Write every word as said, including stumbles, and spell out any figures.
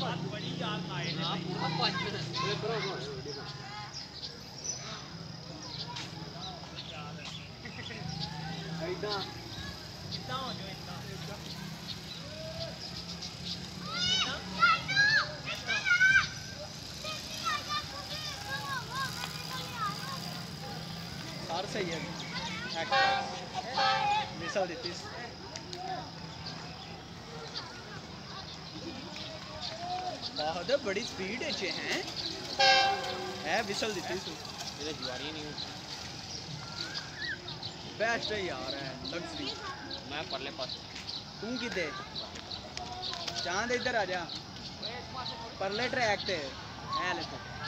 सार सही है विसल दी बहुत बड़ी स्पीड है है विसल दी जुआरी नहीं बेस्ट है यार है लग्जरी मैं परले पास तू किधे चांद इधर आ जा परले ट्रैक ते है ले तू